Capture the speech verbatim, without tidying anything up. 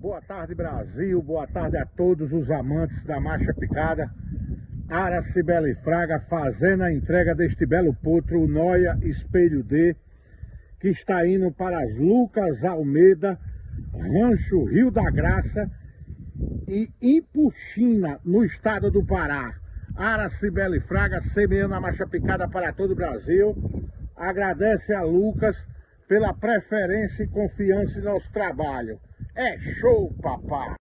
Boa tarde, Brasil. Boa tarde a todos os amantes da marcha picada. Aracibela Fraga fazendo a entrega deste belo potro, o Noia Espelho D, que está indo para as Lucas Almeida, Rancho Rio da Graça e Ipuxina, no estado do Pará. Aracibela Fraga semeando a marcha picada para todo o Brasil. Agradece a Lucas pela preferência e confiança em nosso trabalho. É show, papá!